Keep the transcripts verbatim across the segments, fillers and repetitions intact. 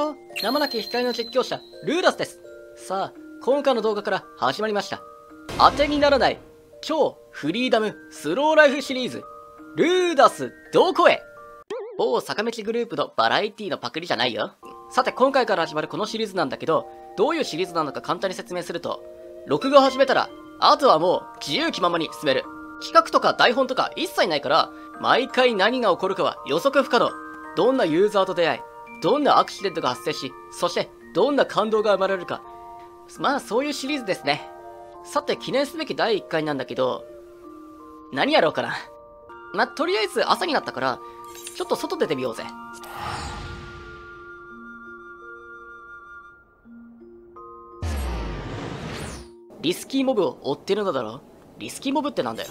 ー、名もなき光の実況者、ルーダスです。さあ、今回の動画から始まりました。当てにならない、超フリーダムスローライフシリーズ、ルーダスどこへ？某坂道グループのバラエティのパクリじゃないよ。さて、今回から始まるこのシリーズなんだけど、どういうシリーズなのか簡単に説明すると、録画を始めたら、あとはもう自由気ままに進める。企画とか台本とか一切ないから、毎回何が起こるかは予測不可能。どんなユーザーと出会い、どんなアクシデントが発生し、そしてどんな感動が生まれるか。まあそういうシリーズですね。さて記念すべきだいいっかいなんだけど、何やろうかな。まあとりあえず朝になったから、ちょっと外出てみようぜ。リスキーモブを追ってるのだろ。リスキーモブってなんだよ。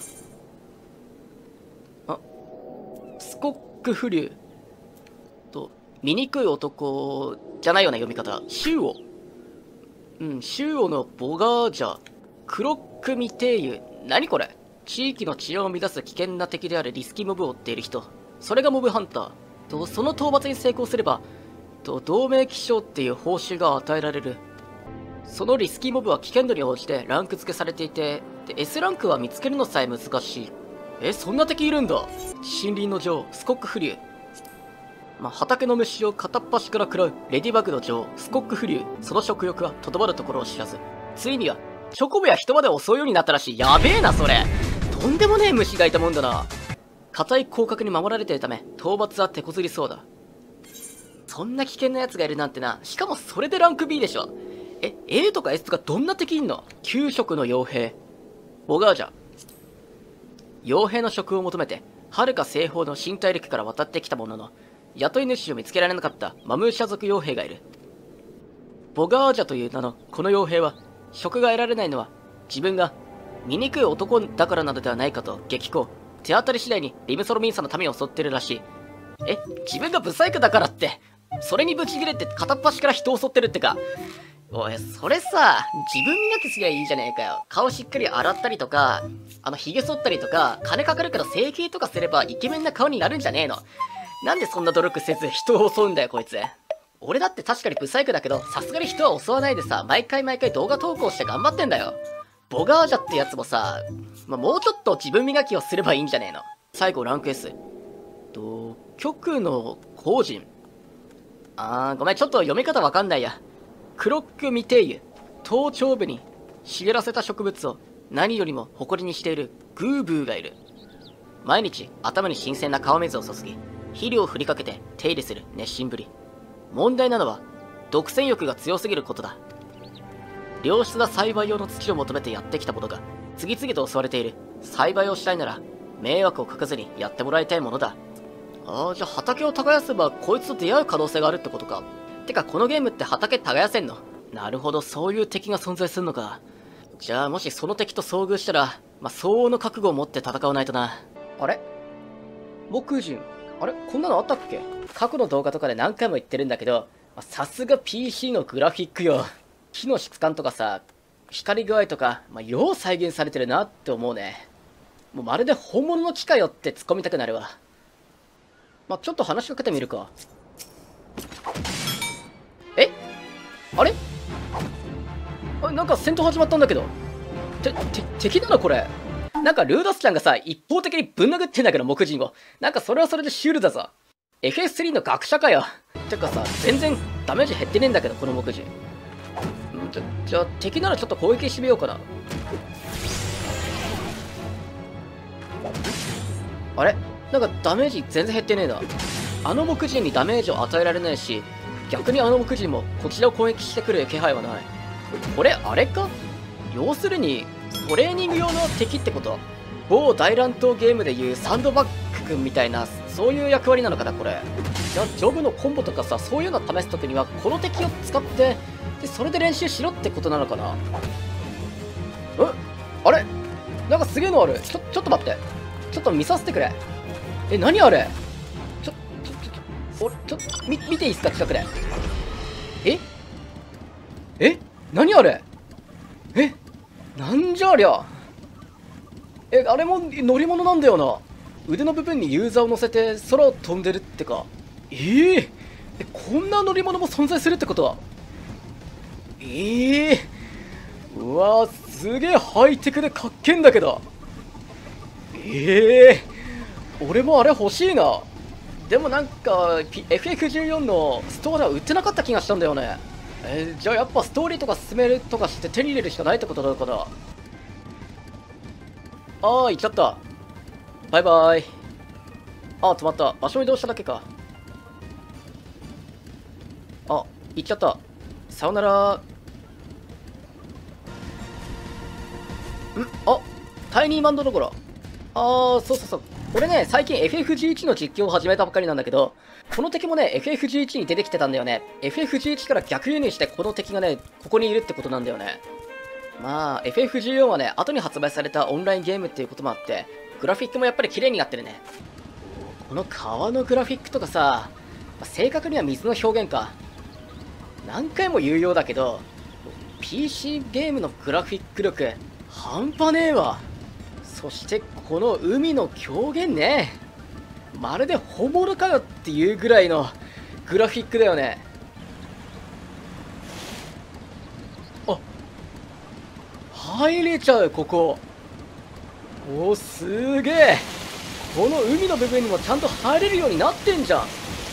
あ、スコックフリューと、醜い男じゃないような読み方。シュウオ。うん、シュウオのボガージャ、クロックミテーユ。何これ？地域の治安を乱す危険な敵であるリスキーモブを追っている人。それがモブハンター。と、その討伐に成功すれば、と、同盟記章っていう報酬が与えられる。そのリスキーモブは危険度に応じてランク付けされていて、で エス ランクは見つけるのさえ難しい。え、そんな敵いるんだ。森林の女王、スコックフリュー。まあ、畑の虫を片っ端から食らうレディバグの女王、スコックフリュー。その食欲はとどまるところを知らず。ついには、チョコボや人まで襲うようになったらしい。やべえな、それ。とんでもねえ虫がいたもんだな。硬い広角に守られているため、討伐は手こずりそうだ。そんな危険な奴がいるなんてな。しかもそれでランク ビー でしょ。え、A とか S とかどんな敵いんの？きゅう食の傭兵。ボガージャ。傭兵の職を求めて、遥か西方の新大陸から渡ってきたものの、雇い主を見つけられなかったマムーシャ族傭兵がいる。ボガージャという名のこの傭兵は、職が得られないのは、自分が醜い男だからなどではないかと激高。手当たり次第にリムソロミンサの民を襲ってるらしい。え、自分がブサイクだからって、それにブチギレて片っ端から人を襲ってるってか。おい、それさ、自分磨きすりゃいいじゃねえかよ。顔しっかり洗ったりとか、あの、髭剃ったりとか、金かかるから整形とかすればイケメンな顔になるんじゃねえの。なんでそんな努力せず人を襲うんだよ、こいつ。俺だって確かにブサイクだけど、さすがに人は襲わないでさ、毎回毎回動画投稿して頑張ってんだよ。ボガージャってやつもさ、まあ、もうちょっと自分磨きをすればいいんじゃねえの。最後、ランク S。と、極の後人。あー、ごめん、ちょっと読み方わかんないや。クロックミテイユ。頭頂部に茂らせた植物を何よりも誇りにしているグーブーがいる。毎日頭に新鮮な川水を注ぎ、肥料を振りかけて手入れする熱心ぶり。問題なのは、独占欲が強すぎることだ。良質な栽培用の土を求めてやってきた者が次々と襲われている。栽培をしたいなら迷惑をかけずにやってもらいたいものだ。ああ、じゃあ畑を耕せばこいつと出会う可能性があるってことか。てかこのゲームって畑耕せんの？なるほど、そういう敵が存在するのか。じゃあもしその敵と遭遇したら、まあ、相応の覚悟を持って戦わないとな。あれ？木人。あれ？こんなのあったっけ？過去の動画とかで何回も言ってるんだけど、さすが ピーシー のグラフィックよ。木の質感とかさ、光具合とか、まあ、よう再現されてるなって思うね。もうまるで本物の木かよって突っ込みたくなるわ。まあ、ちょっと話しかけてみるか。え？あれ？あ、なんか戦闘始まったんだけど。て、て、敵なのこれ。なんかルーダスちゃんがさ、一方的にぶん殴ってんだけど、木人を。なんかそれはそれでシュールだぞ。エフエススリー の学者かよ。てかさ、全然ダメージ減ってねえんだけど、この木人。んじゃ、じゃあ敵ならちょっと攻撃してみようかな。あれ？なんかダメージ全然減ってねえな。あの木人にダメージを与えられないし、逆にあの木人もこちらを攻撃してくる気配はない。これ、あれか？要するに、トレーニング用の敵ってこと？某大乱闘ゲームでいうサンドバッグ君みたいな、そういう役割なのかな、これ。じゃあ、ジョブのコンボとかさ、そういうの試すときには、この敵を使って、で、それで練習しろってことなのかな？え？あれ？なんかすげえのある。ちょ、ちょっと待って。ちょっと見させてくれ。え、何あれ？ちょ、ちょ、ちょ、お、ちょ、み、見ていいっすか、近くで。え？え？何あれ？え？なんじゃありゃ。え、あれも乗り物なんだよな。腕の部分にユーザーを乗せて空を飛んでるってか。ええー、 え、こんな乗り物も存在するってことは。ええー、うわー、すげえハイテクでかっけんだけど。ええー、俺もあれ欲しいな。でもなんか エフエフじゅうよん のストアでは売ってなかった気がしたんだよね。えー、じゃあやっぱストーリーとか進めるとかして手に入れるしかないってことなのかな。ああ、行っちゃった。バイバイ。あ、止まった。場所移動しただけか。あ、行っちゃった。さよなら。んあ、タイニーマンドどころ。あー、そうそうそう。俺ね、最近 エフエフじゅういち の実況を始めたばかりなんだけど、この敵もね、エフエフじゅういち に出てきてたんだよね。エフエフじゅういち から逆輸入してこの敵がね、ここにいるってことなんだよね。まあ、エフエフじゅうよん はね、後に発売されたオンラインゲームっていうこともあって、グラフィックもやっぱり綺麗になってるね。この川のグラフィックとかさ、まあ、正確には水の表現か。何回も言うようだけど、ピーシー ゲームのグラフィック力、半端ねえわ。そしてこの海の狂言ね。まるで本物かよっていうぐらいのグラフィックだよね。あ、入れちゃう、ここ。お、すげえ。この海の部分にもちゃんと入れるようになってんじゃん。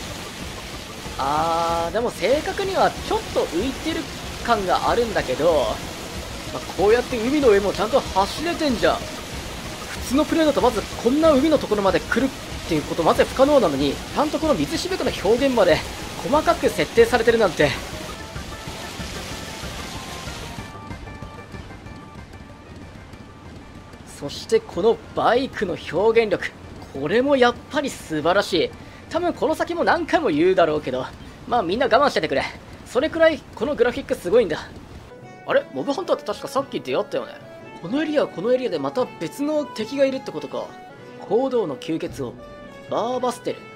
あー、でも正確にはちょっと浮いてる感があるんだけど、まあ、こうやって海の上もちゃんと走れてんじゃん。普通のプレイだとまずこんな海のところまで来るっていうことまず不可能なのに、ちゃんとこの水しぶきの表現まで細かく設定されてるなんて。そしてこのバイクの表現力、これもやっぱり素晴らしい。多分この先も何回も言うだろうけど、まあみんな我慢しててくれ。それくらいこのグラフィックすごいんだ。あれ、モブハンターって確かさっき出会ったよね。このエリアはこのエリアでまた別の敵がいるってことか。行動の吸血王バーバステル。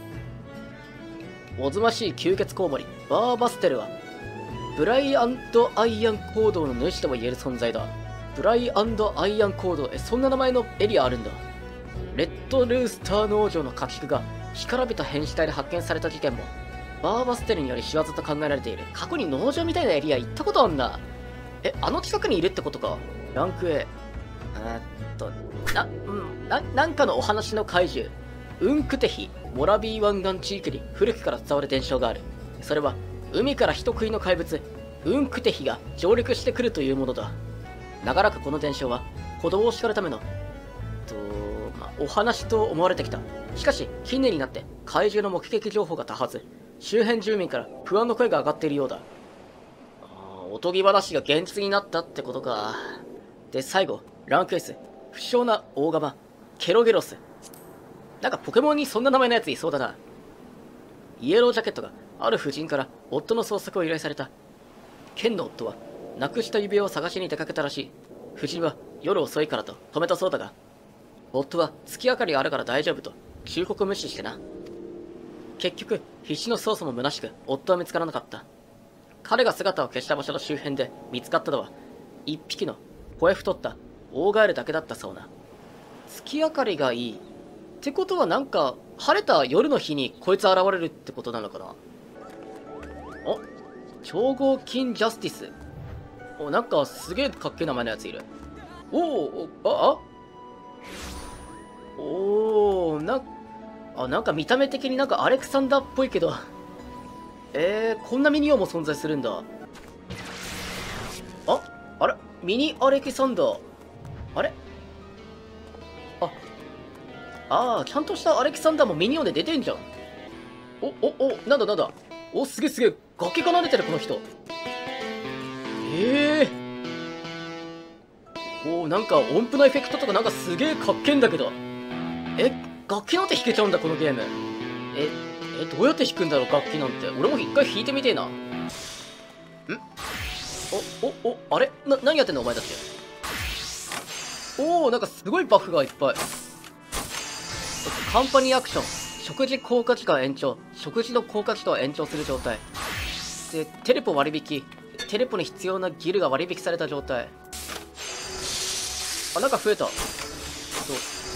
おぞましい吸血コウモリバーバステルはブライアンドアイアン行動の主とも言える存在だ。ブライアンドアイアン行動、え、そんな名前のエリアあるんだ。レッドルースター農場の家畜が干からびた変死体で発見された事件もバーバステルにより仕業と考えられている。過去に農場みたいなエリア行ったことあんな。え、あの近くにいるってことか。ランク A。えー、っと、な、うん、な、なんかのお話の怪獣。ウンクテヒ、モラビー湾岸地域に古くから伝わる伝承がある。それは、海から人食いの怪物、ウンクテヒが上陸してくるというものだ。長らくこの伝承は、子供を叱るための、と、まあ、お話と思われてきた。しかし、近年になって怪獣の目撃情報が多発。周辺住民から不安の声が上がっているようだ。おとぎ話が現実になったってことか。で、最後、ランク S、不詳な大釜、ケロゲロス。なんかポケモンにそんな名前のやついそうだな。イエロージャケットがある婦人から夫の捜索を依頼された。ケンの夫は、なくした指輪を探しに出かけたらしい。婦人は夜遅いからと止めたそうだが、夫は月明かりがあるから大丈夫と忠告を無視してな。結局、必死の捜査も虚しく、夫は見つからなかった。彼が姿を消した場所の周辺で見つかったのは、一匹の声太った大ガエルだけだったそうな。月明かりがいい。ってことはなんか、晴れた夜の日にこいつ現れるってことなのかな。お、超合金ジャスティス。お、なんかすげえかっけえ名前のやついる。おお、あ、あおー、な、あ、なんか見た目的になんかアレクサンダーっぽいけど、えー、こんなミニオンも存在するんだ。あ、あれミニアレキサンダー。あれあ、あー、ちゃんとしたアレキサンダーもミニオンで出てんじゃん。お、お、お、なんだなんだ。お、すげえすげえ。崖奏でてる、この人。ええー。お、なんか音符のエフェクトとかなんかすげえかっけえんだけど。え、楽器なんて弾けちゃうんだ、このゲーム。え、え、どうやって弾くんだろう、楽器なんて。俺も一回弾いてみてえな。んお、お、お、あれな、何やってんのお前たち。おー、なんかすごいバフがいっぱい。カンパニーアクション。食事効果時間延長。食事の効果時間を延長する状態。で、テレポ割引。テレポに必要なギルが割引された状態。あ、なんか増えた。そう。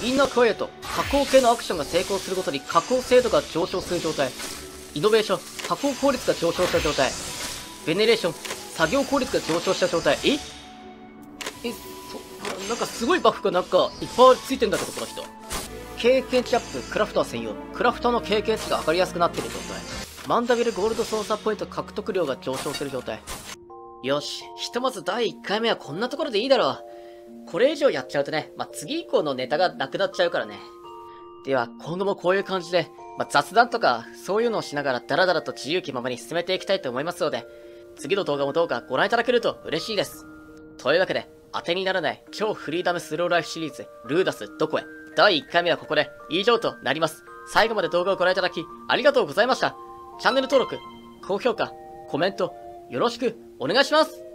インナークワイエット。加工系のアクションが成功するごとに加工精度が上昇する状態。イノベーション。 加工効率が上昇した状態。ベネレーション、作業効率が上昇した状態。ええ、そ、なんかすごいバフがなんかいっぱいついてんだけど、この人。経験値アップ、クラフター専用。クラフターの経験値が上がりやすくなってる状態。マンダビルゴールド操作ポイント獲得量が上昇する状態。よし、ひとまずだいいっかいめはこんなところでいいだろう。これ以上やっちゃうとね、まあ、次以降のネタがなくなっちゃうからね。では、今後もこういう感じで、まあ、雑談とか、そういうのをしながらダラダラと自由気ままに進めていきたいと思いますので、次の動画もどうかご覧いただけると嬉しいです。というわけで、当てにならない超フリーダムスローライフシリーズ、ルーダスどこへだいいっかいめはここで以上となります。最後まで動画をご覧いただき、ありがとうございました。チャンネル登録、高評価、コメント、よろしくお願いします。